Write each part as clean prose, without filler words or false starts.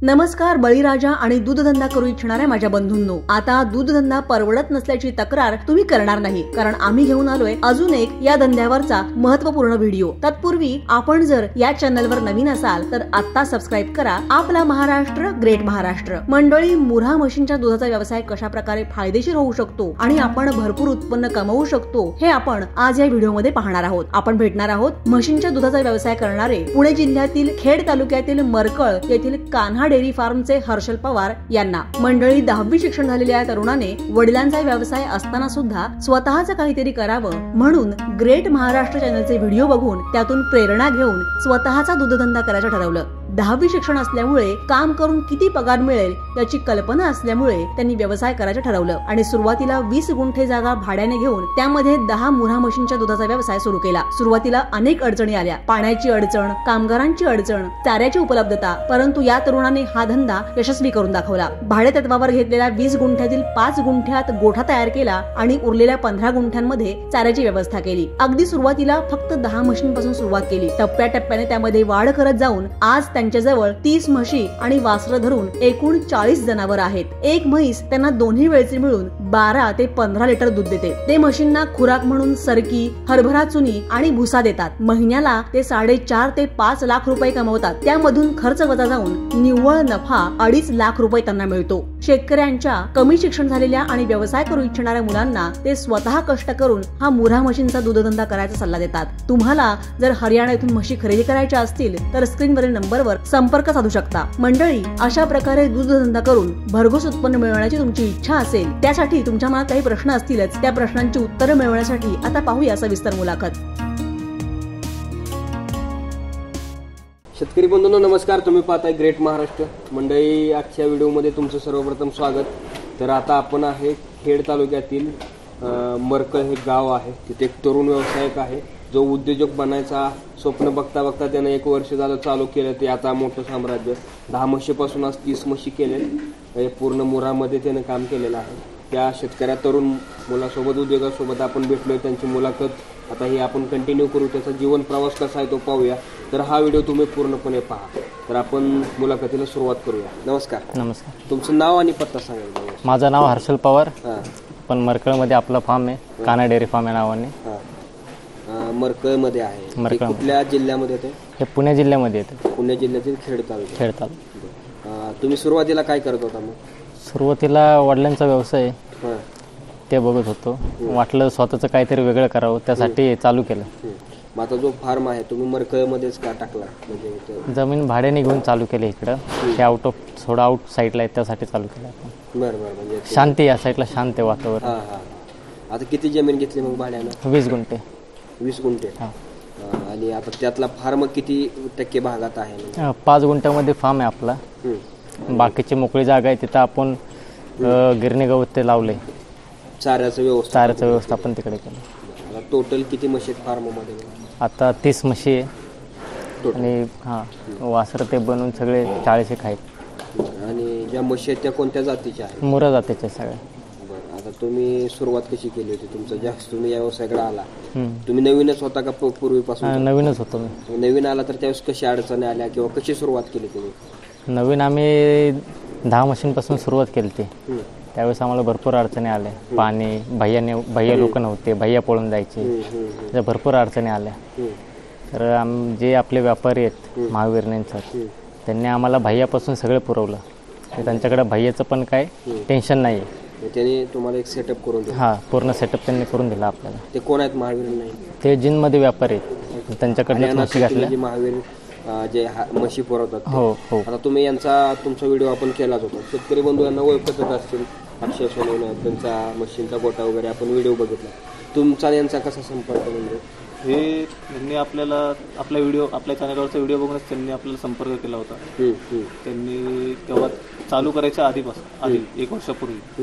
नमस्कार बळीराजा आणि दूधधंदा करू इच्छिणाऱ्या माझ्या बंधूंनो, आता दूधधंदा परवडत नसल्याची तक्रार तुम्ही करणार नाही, कारण आम्ही घेऊन आलोय अजून एक या धंद्यावरचा महत्त्वपूर्ण व्हिडिओ. तत्पूर्वी आपण जर या चॅनलवर नवीन असाल तर आता सबस्क्राईब करा. आपला महाराष्ट्र ग्रेट महाराष्ट्र. मंडळी, मुर्हा म्हशींच्या दुधाचा व्यवसाय कशा प्रकारे फायदेशीर होऊ शकतो आणि आपण भरपूर उत्पन्न कमवू शकतो हे आपण आज या व्हिडिओमध्ये पाहणार आहोत. आपण भेटणार आहोत म्हशींच्या दुधाचा व्यवसाय करणारे पुणे जिल्ह्यातील खेड तालुक्यातील मरकळ येथील कान्हा डेअरी फार्मचे हर्षल पवार यांना. मंडळी, 10वी शिक्षण झालेल्या या तरुणाने वडिलांचा व्यवसाय असताना सुद्धा स्वतःच काहीतरी करावं म्हणून ग्रेट महाराष्ट्र चॅनलचे व्हिडिओ बघून त्यातून प्रेरणा घेऊन स्वतःचा दूधधंदा करायचं ठरवलं. 10वी शिक्षण असल्यामुळे काम करून किती पगार मिळेल याची कल्पना असल्यामुळे त्यांनी व्यवसाय करायचं ठरवलं आणि सुरुवातीला 20 गुंठे जागा भाड्याने घेऊन त्यामध्ये 10 मुर्हा म्हशींच्या दुधाचा व्यवसाय सुरू केला. सुरुवातीला अनेक अडचणी आल्या. पाण्याची अडचण, कामगारांची अडचण, चाऱ्याची उपलब्धता, परंतु या तरुणाने हा धंदा यशस्वी करून दाखवला. भाडे तत्वावर घेतलेल्या 20 गुंठ्यातील 5 गुंठ्यात गोठा तयार केला आणि उरलेल्या 15 गुंठ्यांमध्ये चाऱ्याची व्यवस्था केली. अगदी सुरुवातीला फक्त 10 म्हशींपासून सुरुवात केली. टप्प्याटप्प्याने त्यामध्ये वाढ करत जाऊन आज त्यांच्याजवळ 30 म्हशी आणि वासरं धरून एकूण 40 जनावर आहेत. एक म्हैस त्यांना दोन्ही वेळचे मिळून 12 ते 15 लिटर दूध देते. ते म्हशींना खुराक म्हणून सरकी, हरभरा चुनी आणि भुसा देतात. महिन्याला ते 4.5 ते 5 लाख रुपये कमवतात. त्यामधून खर्च वजा जाऊन निव्वळ नफा 2.5 लाख रुपये त्यांना मिळतो. शेतकऱ्यांच्या कमी शिक्षण झालेल्या आणि व्यवसाय करू इच्छिणाऱ्या मुलांना ते स्वतः कष्ट करून हा मुर्हा म्हशींचा दूधधंदा करायचा सल्ला देतात. तुम्हाला जर हरियाणा येथून म्हशी खरेदी करायच्या असतील तर स्क्रीनवरील नंबरवर संपर्क साधू शकता. मंडळी, अशा प्रकारे दूधधंदा करून भरघोस उत्पन्न मिळवण्याची तुमची इच्छा असेल, त्यासाठी तुमच्या मनात काही प्रश्न असतीलच. त्या प्रश्नांची उत्तरं मिळवण्यासाठी आता पाहूया सविस्तर मुलाखत. शेतकरी बंधूंनो नमस्कार. तुम्ही पाहताय ग्रेट महाराष्ट्र. मंडळी, आजच्या व्हिडिओमध्ये तुमचं सर्वप्रथम स्वागत. तर आता आपण आहे खेड तालुक्यातील मरकळ हे गाव आहे. तिथे एक तरुण व्यावसायिक आहे जो उद्योजक बनायचा स्वप्न बघता बघता त्यानं 1 वर्ष झालं चालू केलं. ते आता मोठं साम्राज्य 10 म्हशीपासून आज 30 म्हशी केले. पूर्ण मुरामध्ये त्यानं काम केलेलं आहे. त्या शेतकऱ्या तरुण मुलासोबत उद्योगासोबत आपण भेटलोय. त्यांची मुलाखत आता ही आपण कंटिन्यू करू. त्याचा जीवन प्रवास कसा आहे तो पाहूया. तर हा व्हिडिओ तुम्ही पूर्णपणे पहा. तर आपण मुलाखतीला सुरुवात करूया. नमस्कार. नमस्कार. तुमचं नाव आणि पत्ता सांगा. माझं नाव हर्षल पवार. पण मरकळमध्ये आपला फार्म आहे, कान्हा डेअरी फार्म या नावाने. मरकळमध्ये आहे. कुठल्या जिल्ह्यामध्ये येते? हे पुणे जिल्ह्यामध्ये येते. पुणे जिल्ह्यातील खेड तालुका. तुम्ही सुरुवातीला काय करत होता? मग सुरुवातीला वडिलांचा व्यवसाय ते बघत होतो. वाटलं स्वतःचं काहीतरी वेगळं करावं, त्यासाठी चालू केलं. मग आता जो फार्म आहे तुम्ही मरकळमध्येच का टाकला? म्हणजे जमीन भाड्याने घेऊन चालू केलं इकडं. हे थोडं आउट साईडला आहे, त्यासाठी चालू केलं आपण. बरं. म्हणजे शांती, या साईडला शांत आहे वातावरण. आता किती जमीन घेतली मग भाड्यानं? 20 गुंठे. 20 गुंठे. आणि आता त्यातला फार्म किती टक्के भागात आहे? 5 गुंठ्यामध्ये फार्म आहे आपला. बाकीची मोकळी जागा आहे, तिथं आपण गिरणी गवत ते लावले. चाऱ्याचं व्यवस्थापन तिकडे केलं. टोटल किती म्हशी फार्म मध्ये? आता 30 म्हशी आहे आणि वासर ते बनवून सगळे 40 एक आहेत. आणि ज्या म्हशी आहेत त्या कोणत्या जातीच्या आहेत? मुर्हा जातीच्या सगळ्या. बरं. आता तुम्ही सुरुवात कशी केली होती? तुमचं जास्त तुम्ही या व्यवसायाकडे आला, तुम्ही नवीनच होता का पूर्वीपासून? नवीनच होतो मी. नवीन आला तर त्यावेळेस कशी अडचणी आल्या किंवा कशी सुरुवात केली तुम्ही? नवीन आम्ही 10 म्हशींपासून सुरुवात केली होती. त्यावेळेस आम्हाला भरपूर अडचणी आल्या. पाणी, भैया लोक नव्हते, भैया पळून जायचे, त्या भरपूर अडचणी आल्या. तर जे आपले व्यापारी आहेत महावीरनेंसर, त्यांनी आम्हाला भैयापासून सगळं पुरवलं. त्यांच्याकडे भैयाचं पण काय टेन्शन नाही आहे. त्यांनी तुम्हाला एक सेटअप करून दिला? पूर्ण सेटअप त्यांनी करून दिला आपल्याला. ते कोण आहेत महावीर? नाही, ते जिनमध्ये व्यापारी आहेत. त्यांच्याकडनं म्हशी घातल्या. महावीर जे म्हशी पुरवतात. हो. आता तुम्ही तुमचा व्हिडिओ आपण केलाच होता. शेतकरी बंधू यांना ओळखतच असतील. अक्षय सोनवणे, त्यांचा म्हशींचा गोटा वगैरे आपण व्हिडिओ बघितला. तुमचा यांचा कसा संपर्क? म्हणजे हे त्यांनी आपला व्हिडिओ, आपल्या चॅनलवरचा व्हिडिओ बघूनच त्यांनी आपल्याला संपर्क केला होता. त्यांनी तेव्हा चालू करायच्या आधी 1 वर्षापूर्वी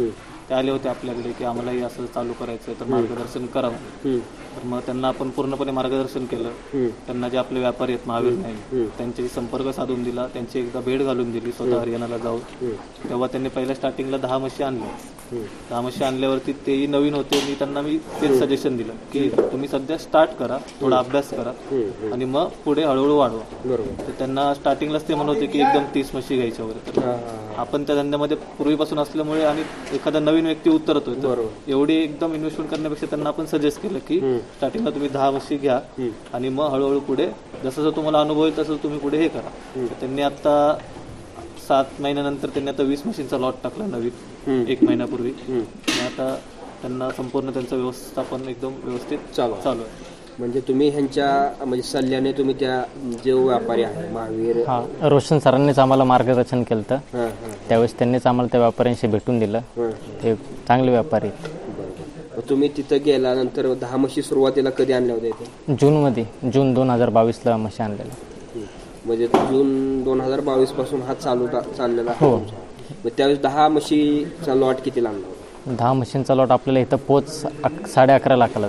ते आले होते आपल्याकडे की आम्हालाही असं चालू करायचं आहे तर मार्गदर्शन करावं. तर मग त्यांना आपण पूर्णपणे मार्गदर्शन केलं. त्यांना जे आपले व्यापारी आहेत महावीर नाईक त्यांच्याशी संपर्क साधून दिला, त्यांची एकदा भेट घालून दिली स्वतः हरियाणाला जाऊन. तेव्हा त्यांनी पहिल्या स्टार्टिंगला 10 म्हशी आणल्या. 10 म्हशी आणल्यावरती तेही नवीन होते. त्यांना मी तेच सजेशन दिलं की तुम्ही सध्या स्टार्ट करा, थोडा अभ्यास करा आणि मग पुढे हळूहळू वाढवा. तर त्यांना स्टार्टिंगलाच ते म्हणत होते की एकदम 30 म्हशी घ्यायच्या वगैरे. तर आपण त्या धंद्यामध्ये पूर्वीपासून असल्यामुळे आणि एखादा नवीन व्यक्ती उतरतोय तर एवढी एकदम इन्व्हेस्टमेंट करण्यापेक्षा त्यांना आपण सजेस्ट केलं की स्टार्टिंगला तुम्ही 10 म्हशी घ्या आणि मग हळूहळू पुढे जसं जसं तुम्हाला अनुभव येईल तसं तुम्ही पुढे हे करा. तर त्यांनी आता 7 महिन्यानंतर त्यांनी आता 20 म्हशींचा लॉट टाकला नवीन 1 महिन्यापूर्वी. आणि आता त्यांना संपूर्ण त्यांचं व्यवस्थापन एकदम व्यवस्थित चालू आहे. म्हणजे तुम्ही ह्यांच्या म्हणजे सल्ल्याने तुम्ही त्या जे व्यापारी आहे महावीर रोशन सरांनीच आम्हाला मार्गदर्शन केलं. त्यावेळेस त्यांनीच आम्हाला त्या व्यापाऱ्यांशी भेटून दिलं. ते चांगले व्यापारी आहेत. तुम्ही तिथं गेल्यानंतर 10 म्हशी सुरुवातीला कधी आणल्या होत्या इथे? जून 2022ला म्हशी आणलेल्या. म्हणजे जून 2022 पासून हा चाललेला हो. मग त्यावेळेस 10 म्हशीचा लॉट किती लागला होता? 10 म्हशींचा लॉट आपल्याला इथं पोच 11.5 लाखाला.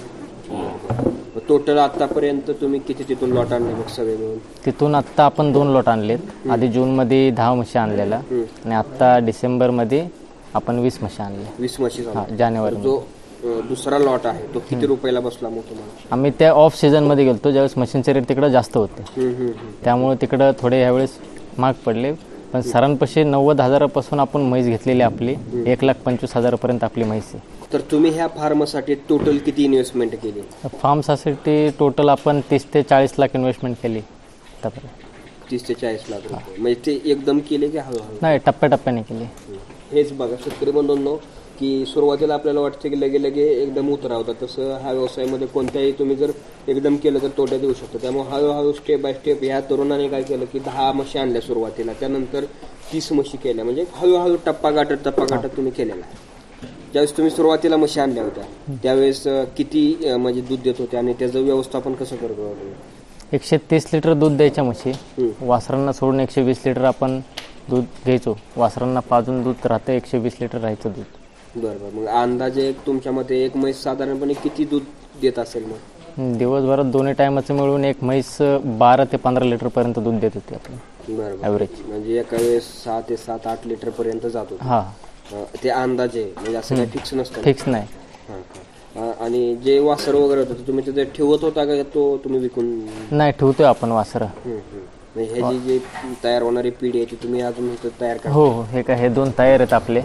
टोटल आतापर्यंत तुम्ही किती तिथून लॉट आणले मग सगळे मिळून? तिथून आत्ता आपण 2 लॉट आणलेत. आधी जूनमध्ये 10 म्हशी आणलेला आणि आत्ता डिसेंबरमध्ये आपण 20 म्हशी आणल्या. 20 म्हशी जानेवारी. जो दुसरा लॉट आहे तो किती रुपयाला बसला मग तुम्हाला? आम्ही त्या ऑफ सीझनमध्ये गेलतो ज्यावेळेस मशीनचे रेट तिकडे जास्त होते. त्यामुळे तिकडं थोडे ह्यावेळेस महाग पडले. पण सरांपाशी 90,000पासून आपण म्हैस घेतलेली आपली 1,25,000पर्यंत आपली म्हैस आहे. तर तुम्ही ह्या फार्मसाठी टोटल किती इन्व्हेस्टमेंट केली? फार्मसाठी टोटल आपण 30 ते 40 लाख इन्व्हेस्टमेंट केली. 30 ते 40 लाख रुपये. म्हणजे ते एकदम केले की हळूहळू? नाही, टप्प्याटप्प्याने केली. हेच बघा शेतकरी बंधूंनो की सुरुवातीला आपल्याला वाटतं की लगे एकदम उतरावतात. तसं ह्या व्यवसायामध्ये कोणत्याही तुम्ही जर एकदम केलं तर तोट्यात येऊ शकतो. त्यामुळे हळूहळू स्टेप बाय स्टेप ह्या तरुणाने काय केलं की 10 म्हशी आणल्या सुरुवातीला, त्यानंतर 30 म्हशी केल्या. म्हणजे हळूहळू टप्पा गाठत तुम्ही केलेला आहे. ज्यावेळेस तुम्ही सुरुवातीला म्हशी आणल्या होत्या त्यावेळेस किती म्हणजे दूध देत होते आणि त्याचं व्यवस्थापन कसं करत होता तुम्ही? 130 लिटर दूध द्यायच्या म्हशी. वासरांना सोडून 120 लिटर आपण दूध घ्यायचो. वासरांना पाजून दूध राहतं 120 लिटर राहायचं दूध. बरोबर. मग अंदाजे तुमच्या मते एक म्हैस साधारणपणे किती दूध देत असेल मग? दिवसभरात दोन्ही टायमाचं मिळून एक म्हैस 12 ते 15 लिटर पर्यंत दूध देत होती आपण. बरोबर. ॲव्हरेज म्हणजे एका वेळेस 6 ते 7-8 लिटर पर्यंत जात होते. हा, ते अंदाजे म्हणजे असं काही फिक्स नसतं? फिक्स नाही. आणि जे वासर वगैरे होतं तुम्ही तिथे ठेवत होता का तो तुम्ही विकून? नाही, ठेवतोय आपण वासरं. म्हणजे ह्याची जी तयार होणारी पिढी आहे ती तुम्ही अजून तयार करा? हो, हे काय हे 2 तयार आहेत आपले.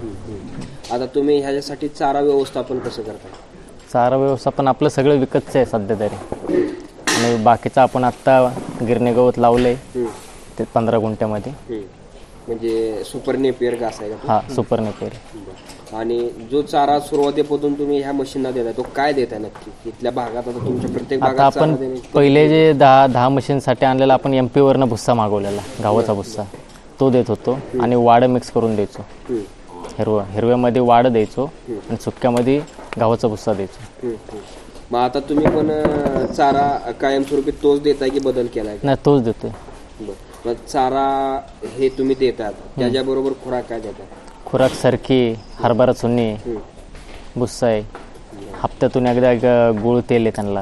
आता तुम्ही ह्याच्यासाठी चारा व्यवस्थापन कसं करता? चारा व्यवस्थापन आपलं सगळं विकतचं आहे सध्या तरी. आणि बाकीचं आपण आत्ता गिरणे गवत लावलंय ते 15 गुंठ्यामध्ये. म्हणजे सुपर नेपियर घास आहे का? हा, सुपर नेपियर. आणि जो चारा सुरुवातीपासून तुम्ही ह्या मशीनला देताय तो काय देताय नक्की इथल्या भागात? आता तुमच्या प्रत्येक आता भागात आपण पहिले जे 10 मशीनसाठी आणलेला आपण MP वरनं भुस्सा मागवलेला, गावाचा भुस्सा तो देत होतो. आणि वाड मिक्स करून द्यायचो. हिरव्यामध्ये वाड द्यायचो आणि सुक्यामध्ये गावाचा भुस्सा द्यायचो. मग आता तुम्ही पण चारा कायमस्वरूपी तोच देताय की बदल केलाय? नाही, तोच देतोय. मग चारा हे तुम्ही देतात त्याच्याबरोबर खुराक काय देतात? खुराक सरकी, हरभरा चुन्नी, भुस्सा आहे. हप्त्यातून एकदा गुळ तेल आहे त्यांना.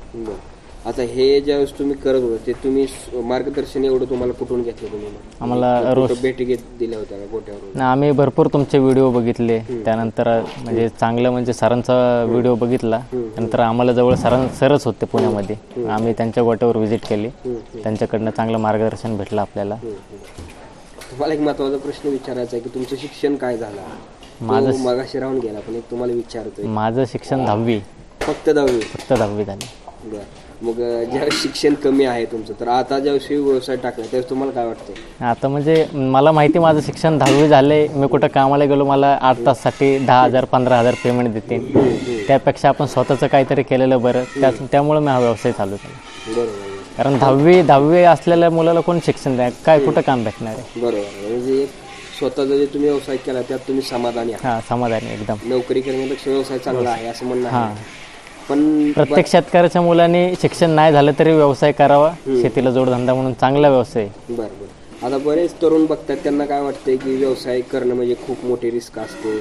आता हे ज्यावेळेस तुम्ही करत होता ते तुम्ही मार्गदर्शन एवढं तुम्हाला कुठून घेतलं तुम्ही? आम्हाला रोज भेटी दिल्या होत्या का गोट्यावर? आम्ही भरपूर तुमचे व्हिडिओ बघितले. त्यानंतर म्हणजे चांगलं म्हणजे सरांचा व्हिडिओ बघितला. नंतर आम्हाला जवळ सरच होते पुण्यामध्ये. आम्ही त्यांच्या गोट्यावर व्हिजिट केली. त्यांच्याकडनं चांगलं मार्गदर्शन भेटलं आपल्याला. तुम्हाला एक महत्वाचा प्रश्न विचारायचा आहे की तुमचं शिक्षण काय झालं? माझं मगाशी राहून गेला पण एक तुम्हाला विचारतोय. माझं शिक्षण 10वी. फक्त 10वी? फक्त 10वी झाली. बरं. मग ज्यावेळेस शिक्षण कमी आहे तुमचं तर आता ज्यावेळेस व्यवसाय टाकला त्यावेळेस तुम्हाला काय वाटतं? आता म्हणजे मला माहिती माझं शिक्षण 10वी झालंय. मी कुठं कामाला गेलो मला 8 ताससाठी 10,000 15,000 पेमेंट देते. त्यापेक्षा आपण स्वतःचं काहीतरी केलेलं बरं. त्यामुळे मी हा व्यवसाय चालू केला. बरोबर. कारण 10वी असलेल्या मुलाला कोण शिक्षण द्या काय कुठं काम भेटणार आहे? बरोबर. म्हणजे स्वतःचा जे तुम्ही व्यवसाय केला त्यात तुम्ही समाधानी आहात? हा, समाधानी एकदम. नोकरी करण्यापेक्षा व्यवसाय चांगला आहे असं म्हणणं आहे. पण प्रत्येक शेतकऱ्याच्या मुलांनी शिक्षण नाही झालं तरी व्यवसाय करावा. शेतीला जोडधंदा म्हणून चांगला व्यवसाय. बरोबर. आता बरेच तरुण बघतात त्यांना काय वाटतंय की व्यवसाय करणं म्हणजे खूप मोठी रिस्क असते.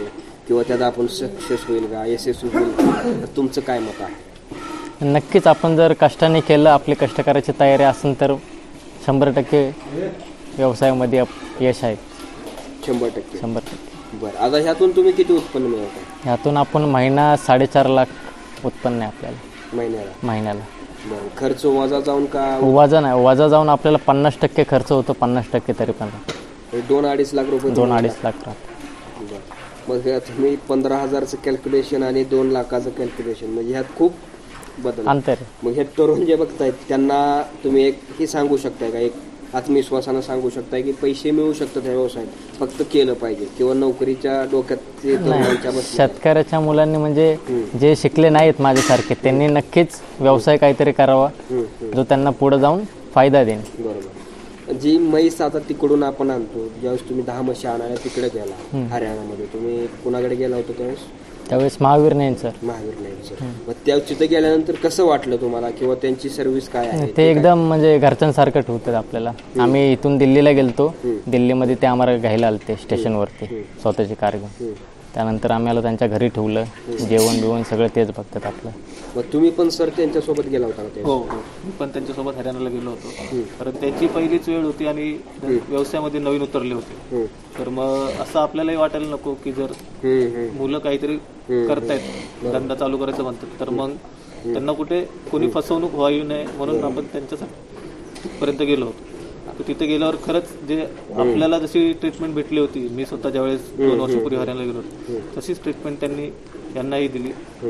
किंवा त्यात आपण सक्सेस होईल का, यशस्वी होईल, तर तुमचं काय मत आहे? नक्कीच आपण जर कष्टाने केलं, आपली कष्ट करायची तयारी असेल तर 100% व्यवसायामध्ये यश आहे. 100%. 100%. बरं, आता ह्यातून तुम्ही किती उत्पन्न मिळवता ह्यातून आपण महिना 4.5 लाख उत्पन्न आहे आपल्याला महिन्याला. बरं, खर्च वजा जाऊन का? वजा जाऊन आपल्याला 50% खर्च होतो, 50% तरी पण 2-2.5 लाख रुपये. 2-2.5 लाख राहतो. बरं, मग तुम्ही 15,000चं कॅल्क्युलेशन आणि 2 लाखाचं कॅल्क्युलेशन, म्हणजे ह्यात खूप बदल अंतर आहे. मग हे तरुण जे बघतायत त्यांना तुम्ही एक हे सांगू शकताय का, एक आत्मविश्वासानं सांगू शकताय की पैसे मिळू शकतात ह्या व्यवसायात, फक्त केलं पाहिजे, किंवा नोकरीच्या डोक्यात शेतकऱ्याच्या मुलांनी म्हणजे जे शिकले नाहीत माझ्यासारखे त्यांनी नक्कीच व्यवसाय काहीतरी करावा जो त्यांना पुढे जाऊन फायदा देईल. बरोबर. जी म्हैस आता तिकडून आपण आणतो, ज्यावेळेस तुम्ही 10 म्हशी आणायला तिकडे गेला हरियाणामध्ये, तुम्ही कुणाकडे गेला होता त्यावेळेस महावीर नाही सर. मग त्या तिथे गेल्यानंतर कसं वाटलं तुम्हाला, किंवा त्यांची सर्व्हिस काय आहे? ते एकदम म्हणजे घरच्यांसारखं ठेवतात आपल्याला. आम्ही इथून दिल्लीला गेलतो, दिल्लीमध्ये ते आम्हाला घ्यायला आलते स्टेशनवरती स्वतःची कार घेऊन. त्यानंतर आम्हाला त्यांच्या घरी ठेवलं, जेवण बिवण सगळं तेच बघतात आपलं. मग तुम्ही पण सर त्यांच्यासोबत गेला होता? हो, मी पण त्यांच्यासोबत हरियाणाला गेलो होतो, कारण त्याची पहिलीच वेळ होती आणि व्यवसायामध्ये नवीन उतरले होते. तर मग असं आपल्यालाही वाटायला नको की जर मुलं काहीतरी करतायत, धंदा चालू करायचं म्हणतात, तर मग त्यांना कुठे कोणी फसवणूक व्हावी नये म्हणून आपण त्यांच्यासाठी तिथपर्यंत गेलो होतो. तर तिथे गेल्यावर खरंच जे आपल्याला जशी ट्रीटमेंट भेटली होती, मी स्वतः ज्यावेळेस 2 वर्षापूर्वी हरियाणाला गेलो होतो तशीच ट्रीटमेंट त्यांनी यांनाही दिली.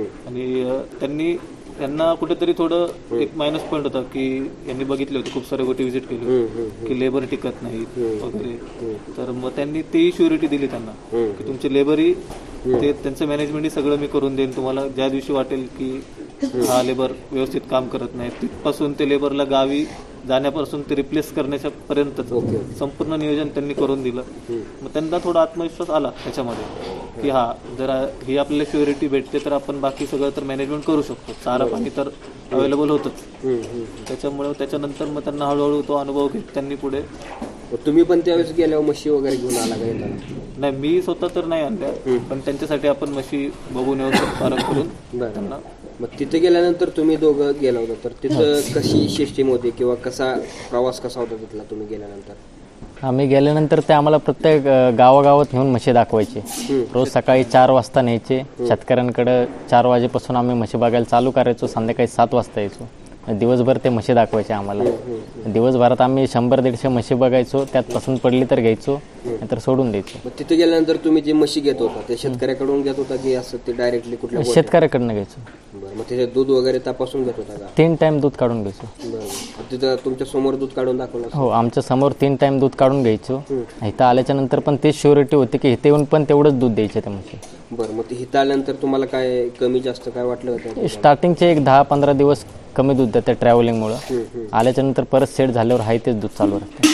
आणि त्यांना कुठेतरी थोडं एक मायनस पॉईंट होता की यांनी बघितले होते, खूप सारे गोष्टी व्हिजिट केली की लेबर टिकत नाहीत वगैरे. तर मग त्यांनी तेही श्युरिटी दिली त्यांना की तुमचे लेबरही ते त्यांचं मॅनेजमेंटही सगळं मी करून देईन, तुम्हाला ज्या दिवशी वाटेल की हा लेबर व्यवस्थित काम करत नाही तिथपासून ते लेबरला गावी जाण्यापासून ते रिप्लेस करण्याच्या पर्यंत संपूर्ण नियोजन त्यांनी करून दिलं. मग त्यांना थोडा आत्मविश्वास आला त्याच्यामध्ये की हा जरा ही आपल्याला श्युरिटी भेटते तर आपण बाकी सगळं तर मॅनेजमेंट करू शकतो, चारा पाणी तर अवेलेबल होतच. त्याच्यानंतर मग त्यांना हळूहळू तो अनुभव घेत त्यांनी पुढे. तुम्ही पण त्यावेळेस गेल्यावर म्हशी वगैरे घेऊन आला का येताना? नाही, मी स्वतः तर नाही आणल्या, पण त्यांच्यासाठी आपण म्हशी बघून येऊ पारख करून त्यांना. मग तिथे गेल्यानंतर तुम्ही दोघं गेला होता, तर तिथं कशी सिस्टीम होती किंवा प्रवास कसा होता तिथला तुम्ही गेल्यानंतर? आम्ही गेल्यानंतर ते आम्हाला प्रत्येक गावागावात नेऊन म्हशी दाखवायचे. रोज सकाळी 4 वाजता न्यायचे शेतकऱ्यांकडे. 4 वाजेपासून आम्ही म्हशी बघायला चालू करायचो, संध्याकाळी 7 वाजता यायचो. दिवसभर ते म्हशी दाखवायचे आम्हाला. दिवसभरात आम्ही 100-150 म्हशी बघायचो, त्यात पसंत पडली तर घ्यायचो, नाहीतर सोडून द्यायचो. मग तिथे गेल्यानंतर तुम्ही जे म्हशी घेत होता ते शेतकऱ्याकडून घेत होता की असं ते डायरेक्टली कुठल्या? शेतकऱ्याकडनं घ्यायचो. बरं, मग त्याचे दूध वगैरे तपासून घेत होता का? 3 टाइम दूध काढून घ्यायचो. बरं, तिथं तुमच्या समोर दूध काढून दाखवलं? हो, आमच्या समोर 3 टाइम दूध काढून घ्यायचो. इथं आल्याच्या नंतर पण तेच श्युरिटी होती की इथे येऊन पण तेवढंच दूध द्यायचे त्या म्हशी. बरं, मग ते इथं आल्यानंतर तुम्हाला काय कमी जास्त काय वाटलं होतं? स्टार्टिंगचे एक 10-15 दिवस कमी दूध देते ट्रॅव्हलिंगमुळं. आल्याच्या नंतर परत सेट झाल्यावर आहे तेच दूध चालू राहते.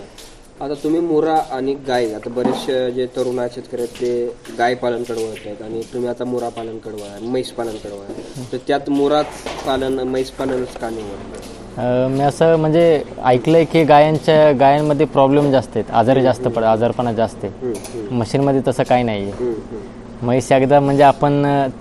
आता तुम्ही मुरा आणि गाय, आता बरेचसे जे तरुण आहेत शेतकरी आहेत ते गाय पालनकडे वळत आहेत आणि तुम्ही आता मुरा पालनकडे वळा, म्हैस पालनकडे वळा, तर त्यात मुरा पालन म्हैस पालनच का निवडलं? मी असं म्हणजे ऐकलंय की गायांमध्ये प्रॉब्लेम जास्त आहेत, आजारी जास्त आजारपणा जास्त आहे. मशीनमध्ये तसं काही नाही आहे. म्हैस एकदा म्हणजे आपण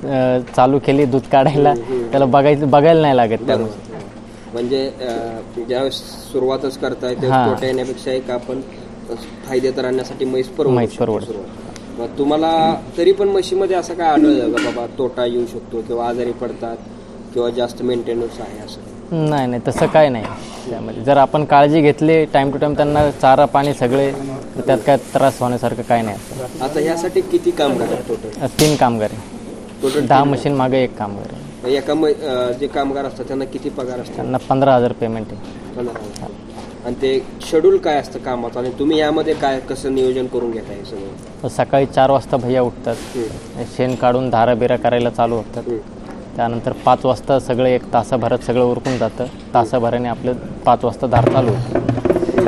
चालू केली दूध काढायला, त्याला बघायला नाही लागत. त्या म्हणजे ज्यावेळेस सुरुवातच करताय तेव्हा तोटा येण्यापेक्षा एक आपण फायदे तर आणण्यासाठी म्हैस परवडतो. मग तुम्हाला तरी पण म्हशीमध्ये असं काय आढळलं का बाबा तोटा येऊ शकतो किंवा आजारी पडतात किंवा जास्त मेंटेनन्स आहे असं? नाही, तसं काय नाही त्यामध्ये. जर आपण काळजी घेतली टाइम टू टाइम त्यांना चारा पाणी सगळे, तर त्यात काय त्रास होण्यासारखं काय नाही. आता यासाठी किती कामगार आहेत टोटल? 3 कामगार आहे. टोटल 10 मशीन मागे 1 कामगार आहे. एका जे कामगार असतात त्यांना किती पगार असतात? त्यांना 15,000 पेमेंट आहे. 15,000. आणि ते शेड्यूल काय असतं कामाचं आणि तुम्ही यामध्ये काय कसं नियोजन करून घेताय सगळं? सकाळी 4 वाजता भैया उठतात, शेण काढून धारा बिरा करायला चालू होतात. त्यानंतर 5 वाजता सगळं 1 तासाभरात सगळं उरकून जातं. तासाभराने आपलं 5 वाजता धार चालू होतं.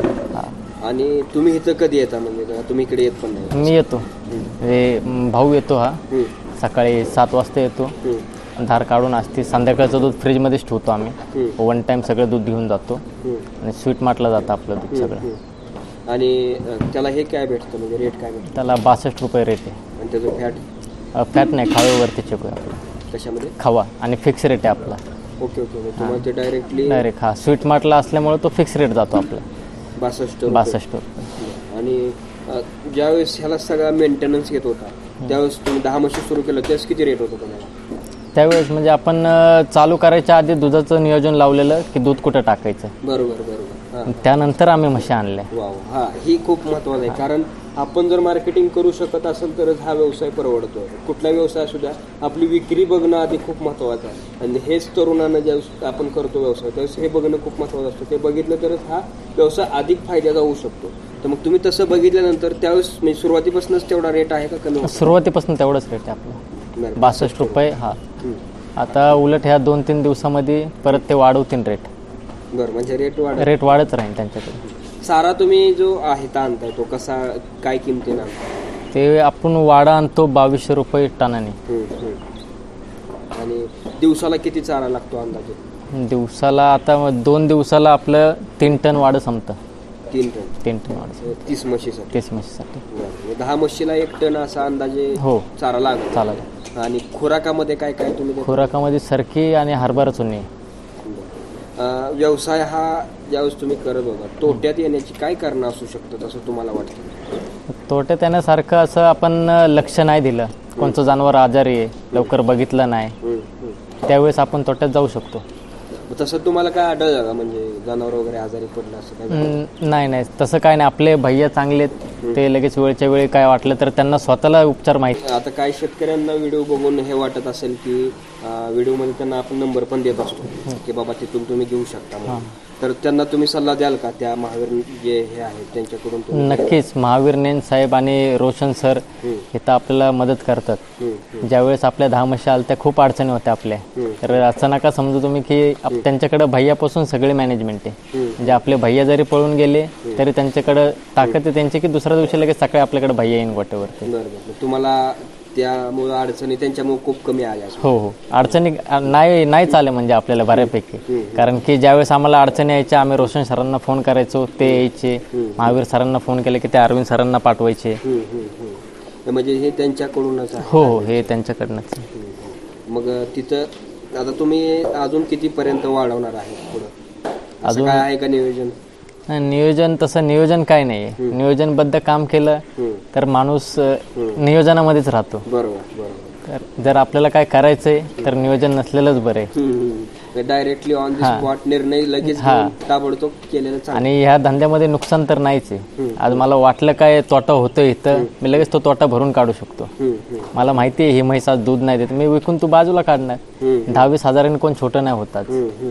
आणि तुम्ही इथं कधी येता? म्हणजे तुम्ही इकडे येत पण नाही? मी येतो, भाऊ येतो. हा सकाळी 7 वाजता येतो, धार काढून असते. संध्याकाळचं दूध फ्रीजमध्येच ठेवतो आम्ही. 1 टाइम सगळं दूध घेऊन जातो आणि स्वीट मार्टला जातं आपलं दूध सगळं. आणि त्याला हे काय भेटतं, म्हणजे रेट काय भेटतं? त्याला 62 रुपये रेट आहे. आणि त्याचं फॅट? फॅट नाही, खाव्यावरती चेक आहे आपला, कशामध्ये? खवा, आणि फिक्स रेट आहे आपला. Okay okay. तुम्हाला ते डायरेक्टली डायरेक्ट हा स्वीट मार्टला असल्यामुळे तो फिक्स रेट जातो आपला 62 रुपये. आणि ज्यावेळेस ह्याला सगळा मेंटेनन्स घेत होता त्यावेळेस तुम्ही 10 म्हशी सुरू केलं त्यावेळेस किती रेट होतं तुम्हाला? त्यावेळेस म्हणजे आपण चालू करायच्या आधी दुधाचं नियोजन लावलेलं की दूध कुठं टाकायचं. बरोबर बरोबर. हां, त्यानंतर आम्ही म्हशी आणल्या. वा. हा, ही खूप महत्वाचं आहे. कारण आपण जर मार्केटिंग करू शकत असेल तरच हा व्यवसाय परवडतो. कुठला व्यवसाय असू द्या, आपली विक्री बघणं आधी खूप महत्वाचं आहे. आणि हेच तरुणांना ज्यावेळेस आपण करतो व्यवसाय त्यावेळेस हे बघणं खूप महत्वाचं असतं. ते बघितलं तरच हा व्यवसाय अधिक फायद्याचा होऊ शकतो. तर मग तुम्ही तसं बघितल्यानंतर त्यावेळेस म्हणजे सुरुवातीपासूनच तेवढा रेट आहे का कमी? सुरुवातीपासून तेवढंच रेट आहे आपलं, 62 रुपये. हा, आता उलट ह्या 2-3 दिवसामध्ये परत ते वाढवतील रेट. बरं, म्हणजे रेट वाढत राहील त्यांच्याकडे. सारा तुम्ही जो आहे आणताय तो कसा, काय किमतीने आणताय? ते आपण वाडा आणतो 2200 रुपये टनाने. आणि दिवसाला किती चारा लागतो अंदाजे? दिवसाला आता 2 दिवसाला आपलं 3 टन वाडं संपतं. 3 टन वाडं 30 म्हशीसाठी? 30 म्हशीसाठी. 10 म्हशीला 1 टन असा अंदाजे हो चारा लागतो. चालेल. आणि खुराकामध्ये काय काय तुम्ही? खुराकामध्ये सरकी आणि हरभरा चुनी. व्यवसाय हा ज्यावेळेस तुम्ही करत होता तोट्यात येण्याची काय कारणं असू शकतात असं तुम्हाला वाटतं? तोट्यात येण्यासारखं असं आपण लक्ष नाही दिलं, कोणतं जनावर आजारी आहे लवकर बघितलं नाही, त्यावेळेस आपण तोट्यात जाऊ शकतो. तसं तुम्हाला काय आढळलं का, म्हणजे जनावर वगैरे आजारी पडलं असं काय? नाही, तसं काय नाही. आपले भैया चांगले, ते लगेच वेळच्या वेळी काय वाटलं तर त्यांना स्वतःला उपचार माहिती. आता काही शेतकऱ्यांना व्हिडिओ बघून हे वाटत असेल की व्हिडिओमध्ये त्यांना आपण नंबर पण देत असतो की बाबा तिथून तुम्ही घेऊ शकता म्हणून. तर त्यांना तुम्ही सल्ला द्याल का त्या महावीर जे हे आहेत त्यांच्याकडून? नक्कीच. महावीर नेन साहेब आणि रोशन सर हे तर आपल्याला मदत करतात. ज्यावेळेस आपल्या 10 म्हशी आल्या त्या खूप अडचणी होत्या आपल्या, तर असं नका समजू तुम्ही की त्यांच्याकडे भैयापासून सगळे मॅनेजमेंट आहे. म्हणजे आपले भैया जरी पळून गेले तरी त्यांच्याकडे ताकद आहे त्यांची की दुसऱ्या दिवशी लगेच सकाळी आपल्याकडे भैया येईन गोट्यावरती. बरोबर. तुम्हाला त्यामुळे अडचणी त्यांच्यामुळे खूप कमी आल्या? हो, अडचणी नाही चाले म्हणजे आपल्याला बऱ्यापैकी. कारण की ज्यावेळेस आम्हाला अडचणी यायच्या आम्ही रोशन सरांना फोन करायचो, ते यायचे. महावीर सरांना फोन केले की ते अरविंद सरांना पाठवायचे. म्हणजे हे त्यांच्याकडूनच? हो, हे त्यांच्याकडनंच. मग तिथं आता तुम्ही अजून कितीपर्यंत वाढवणार आहे पुढं? अजून काय आहे का नियोजन? नियोजन तसं नियोजन काय नाही. नियोजनबद्ध काम केलं तर माणूस नियोजनामध्येच राहतो. बरोबर. जर आपल्याला काय करायचंय तर नियोजन नसलेलंच बरं आहे. डायरेक्टली ऑन द स्पॉट निर्णय लगेच ताबडतोब केलेलं. आणि ह्या धंद्यामध्ये नुकसान तर नाहीच आहे. आज मला वाटलं काय तोटा होतोय इथं, मी लगेच तो तोटा भरून काढू शकतो. मला माहिती आहे ही म्हैस आज दूध नाही देत, मी विकून तू बाजूला काढणार. 10-20 हजारांनी कोण छोटं नाही होतात.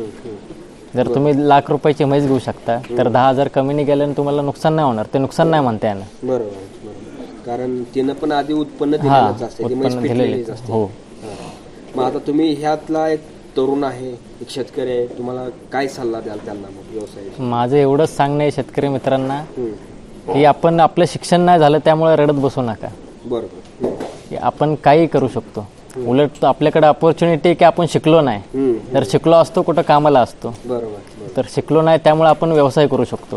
जर तुम्ही लाख रुपयाची म्हैस घेऊ शकता तर 10,000 कमीने गेल्याने तुम्हाला नुकसान नाही होणार. ते नुकसान नाही म्हणता येणार. बरोबर. कारण तिनं पण आधी उत्पन्न दिलेलंच असते. हो. मग आता तुम्ही ह्यातला एक तरुण आहे, एक शेतकरी आहे, तुम्हाला काय सल्ला द्याल त्यांना मग व्यवसाय? माझं एवढंच सांगणं आहे शेतकरी मित्रांना की आपण आपलं शिक्षण नाही झालं त्यामुळे रडत बसू नका. बरोबर. आपण काही करू शकतो. उलट आपल्याकडे अपॉर्च्युनिटी की आपण शिकलो नाही, तर शिकलो असतो कुठं कामाला असतो. बरोबर. तर शिकलो नाही त्यामुळे आपण व्यवसाय करू शकतो.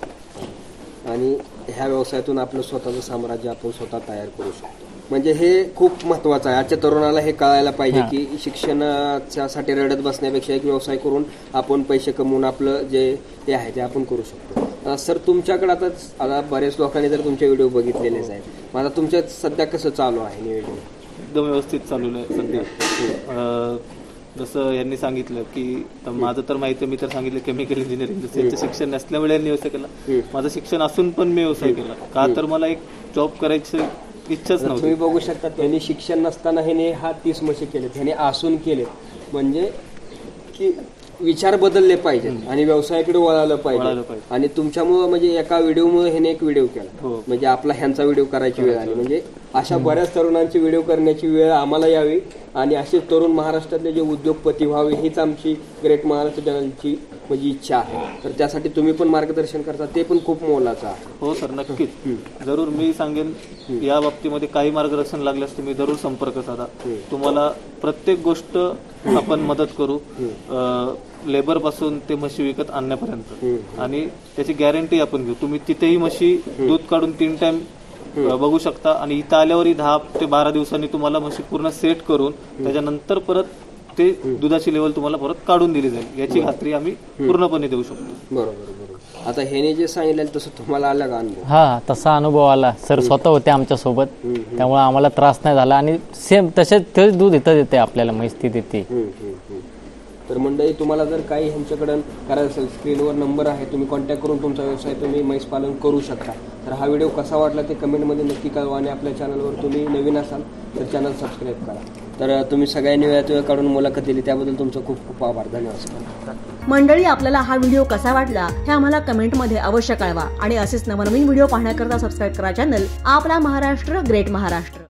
आणि ह्या व्यवसायातून आपलं स्वतःचं साम्राज्य आपण स्वतः तयार करू शकतो. म्हणजे हे खूप महत्वाचं आहे. आजच्या तरुणाला हे कळायला पाहिजे की शिक्षणासाठी रडत बसण्यापेक्षा एक व्यवसाय करून आपण पैसे कमवून आपलं जे हे आहे ते आपण करू शकतो. सर, तुमच्याकडे आता बरेच लोकांनी जर तुमचे व्हिडिओ बघितलेलेच आहेत, मग आता तुमच्या सध्या कसं चालू आहे नियोजन? एकदम व्यवस्थित चालू आहे सध्या. जसं यांनी सांगितलं की माझं तर माहिती आहे, मी तर सांगितलं केमिकल इंजिनिअरिंग, जसं यांचं शिक्षण नसल्यामुळे यांनी व्यवसाय केला. माझं शिक्षण असून पण मी व्यवसाय केला का, तर मला एक जॉब करायची इच्छाच नव्हती. तुम्ही बघू शकता त्यांनी शिक्षण नसताना ह्याने 30 म्हशी केलेत, ह्याने असून केलेत. म्हणजे की विचार बदलले पाहिजेत आणि व्यवसायाकडे वळालं पाहिजे. आणि तुमच्यामुळे म्हणजे एका व्हिडिओमुळे ह्याने एक व्हिडिओ केला, म्हणजे आपला ह्यांचा व्हिडिओ करायची वेळ आली. म्हणजे अशा बऱ्याच तरुणांची व्हिडिओ करण्याची वेळ आम्हाला यावी आणि असे तरुण महाराष्ट्रातले जे उद्योगपती व्हावे हीच आमची ग्रेट महाराष्ट्र चॅनलची म्हणजे इच्छा आहे. तर त्यासाठी तुम्ही पण मार्गदर्शन करता, ते पण खूप मोलाचं आहे. हो सर, नक्कीच, जरूर. मी सांगेन या बाबतीमध्ये काही मार्गदर्शन लागल्यास तुम्ही जरूर संपर्क साधा. तुम्हाला प्रत्येक गोष्ट आपण मदत करू, लेबर पासून ते म्हशी विकत आणण्यापर्यंत. आणि त्याची गॅरंटी आपण घेऊ. तुम्ही तिथेही म्हशी दूध काढून 3 टाइम बघू शकता. आणि इथं आल्यावरही 10 ते 12 दिवसांनी तुम्हाला म्हशी पूर्ण सेट करून त्याच्यानंतर परत ते दुधाची लेवल तुम्हाला परत काढून दिली जाईल, याची खात्री आम्ही पूर्णपणे देऊ शकतो. बरोबर. आता ह्याने जे सांगितलं तसं तुम्हाला आला का अनुभव? हा, तसा अनुभव आला. सर स्वतः होते आमच्या सोबत, त्यामुळे आम्हाला त्रास नाही झाला. आणि सेम तसेच तेच दूध इथं देते आपल्याला, म्हैस ती देते. तर मंडळी, तुम्हाला जर काही ह्यांच्याकडून करायचं असेल, स्क्रीनवर नंबर आहे, तुम्ही कॉन्टॅक्ट करून तुमचा व्यवसाय तुम्ही म्हैस पालन करू शकता. तर हा व्हिडिओ कसा वाटला ते कमेंटमध्ये नक्की कळवा. आणि आपल्या चॅनलवर तुम्ही नवीन असाल तर चॅनल सबस्क्राईब करा. तर तुम्ही सगळ्यांनी वेळ काढून मुलाखत दिली त्याबद्दल तुमचं खूप खूप आभार. धन्यवाद. मंडळी, आपल्याला हा व्हिडिओ कसा वाटला हे आम्हाला कमेंटमध्ये अवश्य कळवा. आणि असेच नवनवीन व्हिडिओ पाहण्याकरता सबस्क्राईब करा चॅनल आपला महाराष्ट्र ग्रेट महाराष्ट्र.